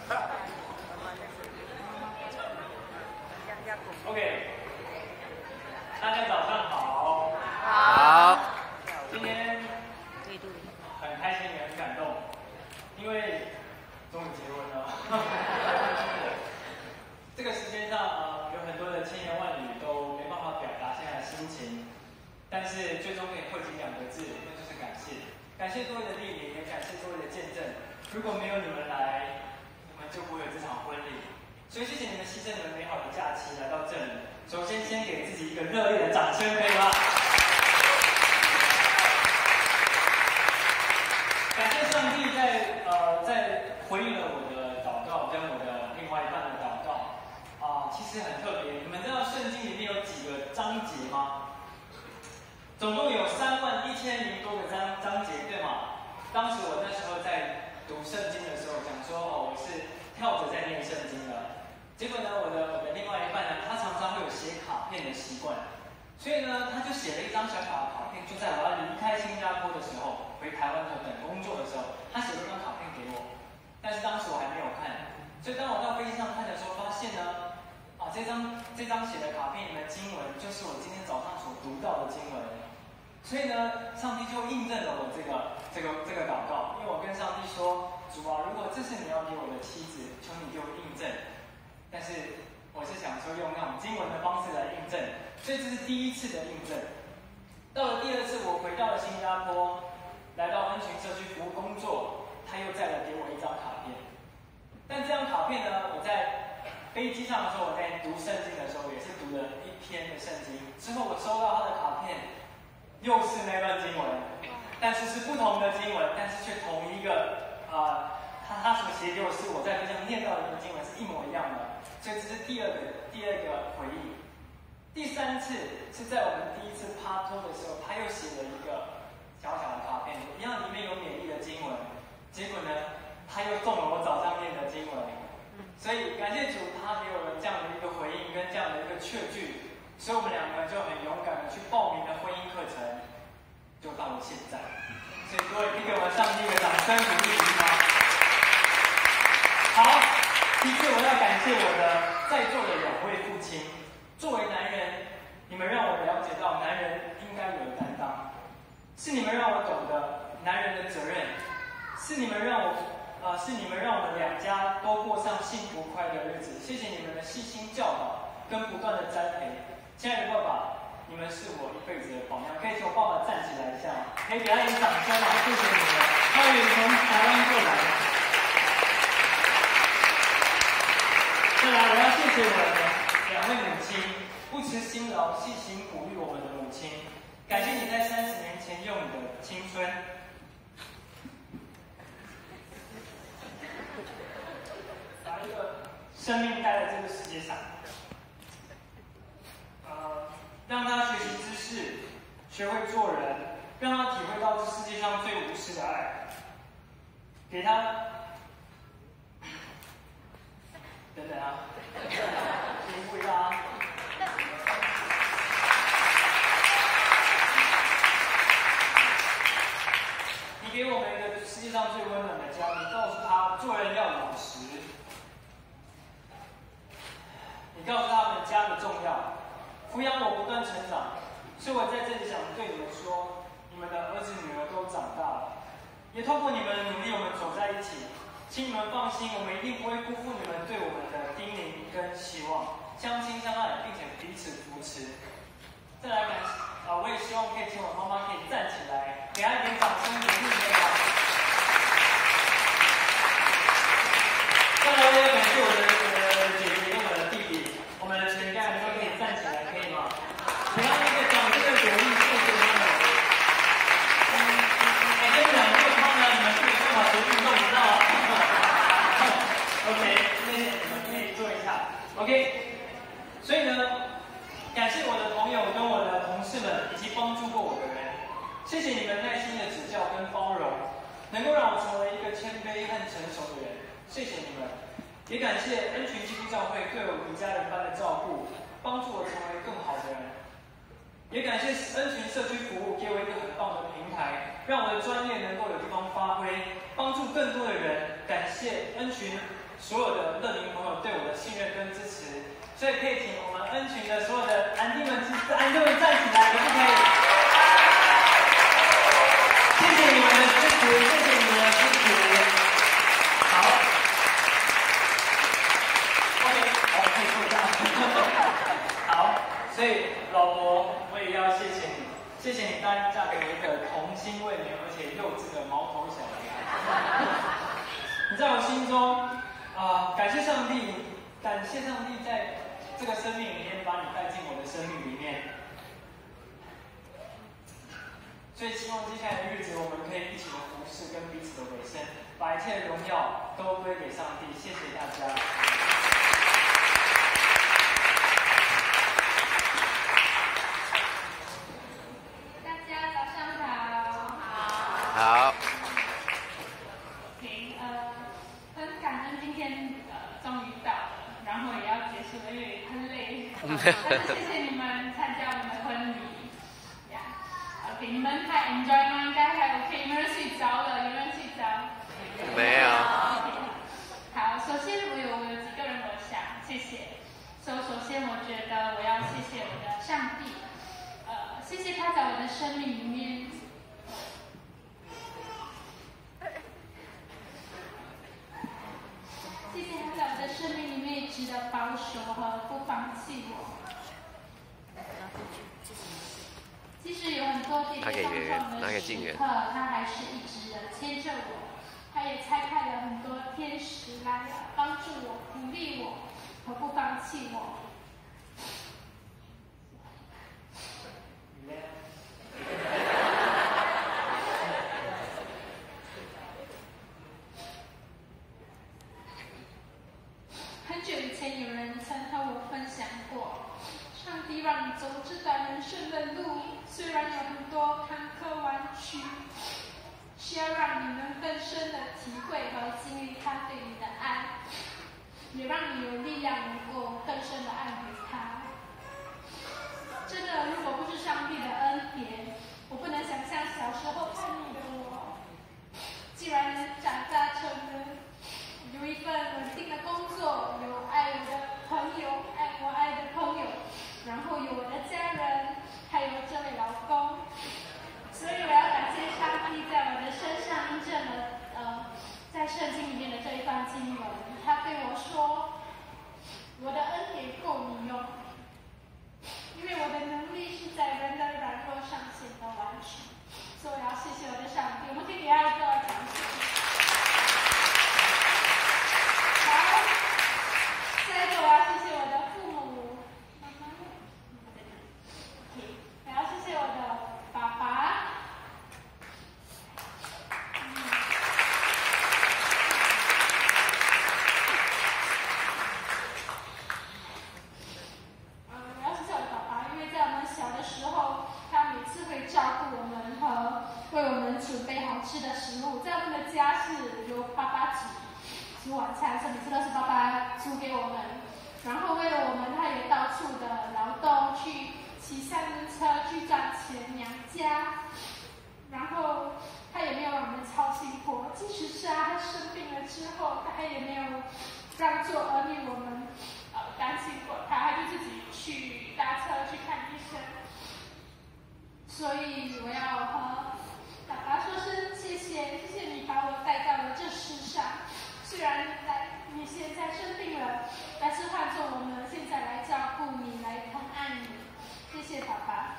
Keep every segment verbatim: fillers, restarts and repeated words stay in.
OK， 大家早上好。 好。 今天很开心也很感动，因为终于结婚了。这个时间上呃有很多的千言万语都没办法表达现在的心情，但是最终可以汇集两个字，那就是感谢。感谢各位的莅临，也感谢各位的见证。如果没有你们来，我们就不会有这场婚礼。所以谢谢你们牺牲你们美好的假期来到这里。首先，先给自己一个热烈的掌声，可以吗？感谢上帝在呃在回应了我的祷告跟我的另外一半的祷告啊、呃，其实很特别。你们知道圣经里面有几个章节吗？总共有三万一千零多个章章节，对吗？当时我那时候在读圣经的时候，讲说哦，我是跳着在念圣经的。结果呢，我的我的另外一半呢，他常常会有写卡片的习惯，所以呢，他就写了一张小小的卡片，就在我要离开新加坡的时候，回台湾的等工作的时候，他写了一张卡片给我。但是当时我还没有看，所以当我到飞机上看的时候，发现呢，啊，这张这张写的卡片里的经文，就是我今天早上所读到的经文。所以呢，上帝就印证了我这个这个这个祷告，因为我跟上帝说，主啊，如果这是你要给我的妻子，求你给我印证。但是我是想说用那种经文的方式来印证，所以这是第一次的印证。到了第二次，我回到了新加坡，来到恩群社区服务工作，他又再来给我一张卡片。但这张卡片呢，我在飞机上的时候，我在读圣经的时候，也是读了一篇的圣经。之后我收到他的卡片，又是那段经文，但是是不同的经文，但是却同一个啊、呃，他他所写给我是我在飞机上念到的一个经文是一模一样的。所以这是第二个第二个回忆。第三次是在我们第一次趴托的时候，他又写了一个小小的卡片，一样里面有勉励的经文。结果呢，他又中了我早上念的经文。所以感谢主，他给我们这样的一个回应跟这样的一个确据，所以我们两个就很勇敢的去报名了婚姻课程，就到了现在。所以各位，给我们上帝一个掌声鼓励一下。好。其次，我要感谢我的在座的两位父亲。作为男人，你们让我了解到男人应该有担当，是你们让我懂得男人的责任，是你们让我，呃，是你们让我们两家都过上幸福快乐的日子。谢谢你们的细心教导跟不断的栽培，亲爱的爸爸，你们是我一辈子的榜样。可以请我爸爸站起来一下，可以给他一个掌声吗？谢谢你们，他也从台湾过来。再来，我要谢谢我的两位母亲，不辞辛劳、细心鼓励我们的母亲。感谢你在三十年前用你的青春，把一个生命带在这个世界上，呃，让他学习知识，学会做人，让他体会到这世界上最无私的爱，给他。等等啊，先回答。你给我们一个世界上最温暖的家，你告诉他做人要老实，你告诉他们家的重要，抚养我不断成长。所以我在这里想对你们说，你们的儿子女儿都长大了，也透过你们的努力，我们走在一起。请你们放心，我们一定不会辜负你们对我们的叮咛跟希望，相亲相爱，并且彼此扶持。再来感谢啊，我也希望可以请我妈妈可以站起来，给她一点掌声鼓励一下。再来，我也感谢我的我的姐姐跟我的弟弟，我们的全家人都可以站起来，可以吗？给他们一个掌声的鼓励，谢谢他们。哎，跟你们没有空呢，你们自己干嘛学运动，你知道吗？OK， 那你们可以做一下 ，OK。所以呢，感谢我的朋友跟我的同事们以及帮助过我的人，谢谢你们耐心的指教跟包容，能够让我成为一个谦卑和成熟的人，谢谢你们。也感谢恩群基督教会对我如家人般的照顾，帮助我成为更好的人。也感谢恩群社区服务给我一个很棒的平台，让我的专业能够有地方发挥，帮助更多的人。感谢。 谢恩群所有的乐龄朋友对我的信任跟支持，所以可以请我们恩群的所有的安弟们、安弟们站起来，可不可以？谢谢你们的支持，谢谢你们的支持。好 ，OK， 好，可以坐下。好，所以老婆，我也要谢谢你，谢谢你答应嫁给一个童心未泯而且幼稚的毛头小孩。你在我心中啊、呃，感谢上帝，感谢上帝在这个生命里面把你带进我的生命里面。所以希望接下来的日子，我们可以一起的服侍跟彼此的委身，把一切的荣耀都归给上帝。谢谢大家。 大家早上好。 好。 OK， 呃，很感恩今天呃终于到了，然后也要结束了，因为很累。但是谢谢你们参加我们的婚礼。OK， 你们还 enjoy 吗？应该还 OK， 有没有人睡着了？有没有人睡着？ 没有。 好，首先我有我有几个人我想谢谢。所以首先我觉得我要谢谢我的上帝，呃，谢谢他在我的生命里面。谢谢他在我的生命里面一直的保守和不放弃我。其实有很多跌跌撞撞的时刻，他还是一直的牵着我，他也差派了很多天使来帮助我、鼓励我和不放弃我。很久以前有人曾和我分享过，上帝让你走这段人生的路，虽然有很多坎坷弯曲，是要让你能更深的体会和经历他对你的爱，也让你有力量能够更深的爱回他。真的，如果不是上帝的恩典，我不能想象小时候叛逆的我，既然能长大成人，有一份稳定的工作，有爱我的朋友，爱我爱的朋友，然后有我的家人，还有这位老公。所以我要感谢上帝在我的身上印证了呃，在圣经里面的这一段经文。他对我说，我的恩典够你用，因为我的能力是在人的软弱上显得完全。所以我要谢谢我的上帝，我们可以给他一个掌声。好，下一个我要谢谢我的父母，妈妈，我要谢谢我的爸爸。为我们准备好吃的食物，在我们的家是由爸爸煮煮晚餐，所以每次都是爸爸煮给我们。然后为了我们，他也到处的劳动，去骑三轮车去赚钱养家。然后他也没有让我们操心过，即使是啊，他生病了之后，他也没有让做儿女我们呃担心过他，他就自己去搭车去看医生。所以我要和爸爸说声谢谢，谢谢你把我带到了这世上。虽然来你现在生病了，但是换做我们现在来照顾你，来疼爱你。谢谢爸爸。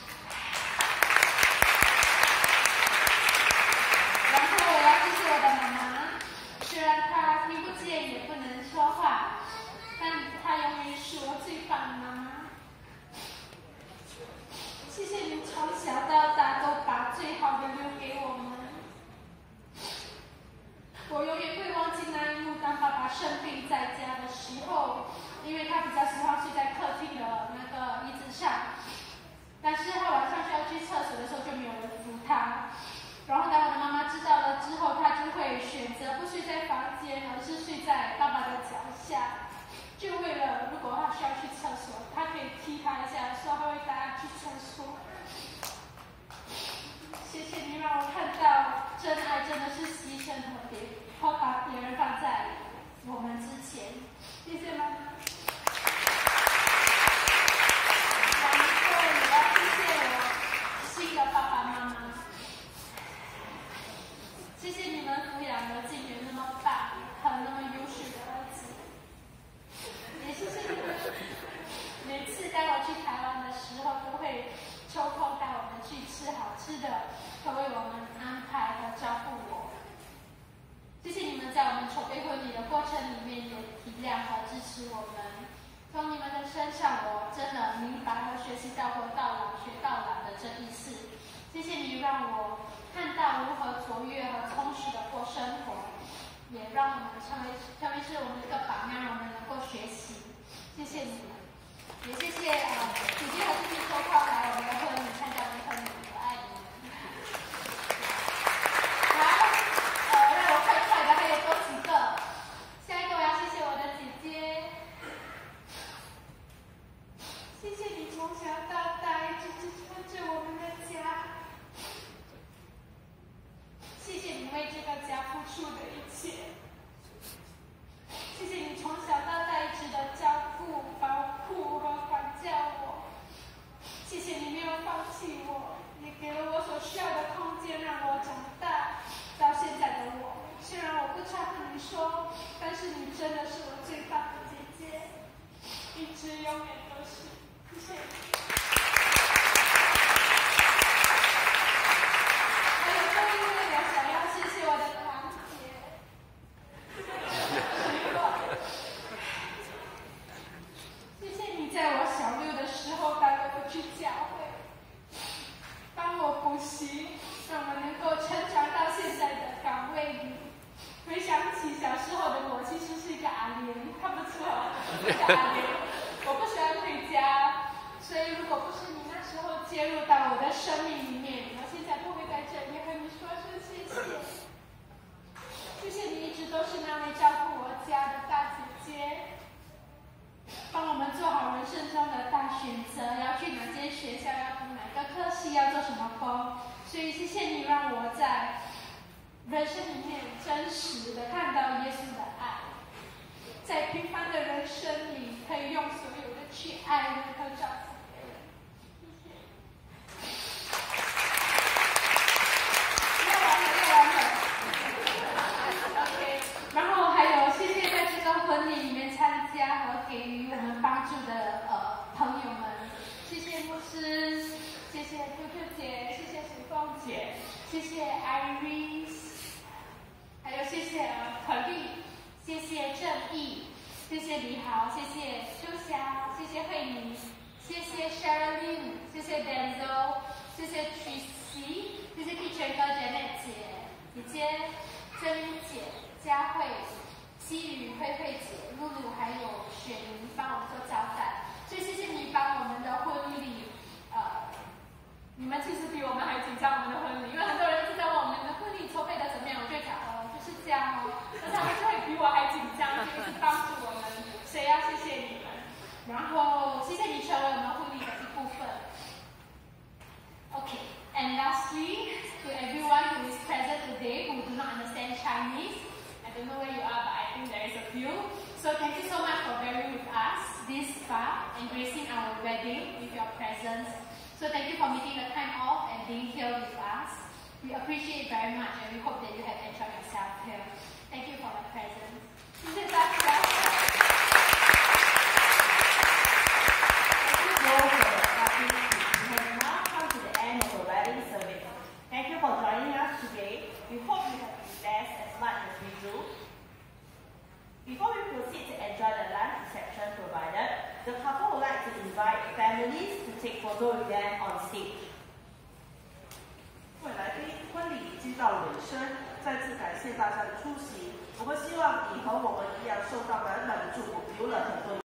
然后我要谢谢我的妈妈，虽然她听不见也不能说话，但她永远是我最棒的妈妈。谢谢你从小到大都把最好的留给我们。我永远不会忘记那一幕，当爸爸生病在家的时候，因为他比较喜欢睡在客厅的那个椅子上，但是他晚上需要去厕所的时候就没有人扶他。然后当我的妈妈知道了之后，她就会选择不睡在房间，而是睡在爸爸的脚下，就为了如果他需要去厕所，他可以踢他一下，说他会带他去厕所。谢谢你让我看到真爱真的是牺牲和别和把别人放我们之前，谢谢妈妈。然后也要谢谢我新的爸爸妈妈，谢谢你们抚养了静源那么棒、很那么优秀的儿子，也谢谢你们每次带我去台湾的时候都会抽空带我们去吃好吃的，都为我们安排和照顾我。谢谢你们在我们筹备婚礼的过程里面也体谅和支持我们。从你们的身上，我真的明白和学习到活到老学到老的这意思。谢谢你让我看到如何卓越和充实的过生活，也让我们成为成为是我们一个榜样，让我们能够学习。谢谢你们，也谢谢呃姐姐和弟弟抽空来我们的婚礼参加我们的婚礼，我爱你们。好，呃，让我快快的，还有多几个。下一个我要谢谢我的姐姐。谢谢你从小到大一直支撑着我们的家，谢谢你为这个家付出的一切，谢谢你从小到大一直的照顾、保护和管教我，谢谢你没有放弃我，也给了我所需要的空间让我长大到现在的我。虽然我不常和你说，但是你真的是我最棒的姐姐，一直永远都是。谢谢你。还有最后一位，我想要谢谢我的堂姐。谢谢你在我小六的时候带着我去教会，帮我补习，让我能够成长到现在的岗位里。回想起小时候的我，其实是一个阿莲，看不出来，是一个阿莲。我不喜欢回家，所以如果不是你那时候介入到我的生命里面，我现在不会在这里和你说声谢谢。谢谢你一直都是那位照顾我家的大姐姐，帮我们做好人生中的大选择，要去哪间学校，要读哪个科系，要做什么工。所以谢谢你让我在人生里面真实的看到耶稣的爱，在平凡的人生里可以用所有的去爱人和照顾别人。谢谢。要完了，要完了。OK， 然后还有谢谢在这个婚礼里面参加和给予我们帮助的呃朋友们，谢谢牧师，谢谢兔兔姐，谢谢水凤姐，谢谢 Iris。还有谢谢呃可丽，谢谢正义，谢谢李豪，谢谢秋霞，谢谢慧妮，谢谢 Sherilyn， 谢谢 Denzel， 谢谢 Tracy， 谢谢 Teacher 哥 Janet 姐，姐姐珍妮姐，佳慧，西雨，慧慧姐，露露还有雪妮帮我们做招待，所以谢谢你帮我们的婚礼，呃，你们其实比我们还紧张我们的婚礼，因为很多人知道我们的婚礼筹备的怎么样，我就讲哦。是这样哦，那他们就会比我还紧张，这个是帮助我们，所以要谢谢你们。然后谢谢你成为我们婚礼的一部分。Okay, and lastly, to everyone who is present today who do not understand Chinese, I don't know where you are, but I think there is a few. So thank you so much for bearing with us this far and gracing our wedding with your presence. So thank you for making the time off and being here with us. We appreciate it very much and we hope that you have enjoyed yourself here. Thank you for the presence. 谢谢大家。 Thank you all for the opportunity. We have now come to the end of the wedding service. Thank you for joining us today. We hope you have been blessed as much as we do. Before we proceed to enjoy the lunch reception provided, the couple would like to invite families to take photo with them on stage. 未来的婚礼已经到尾声，再次感谢大家的出席。我们希望你和我们一样受到满满的祝福，有了很多。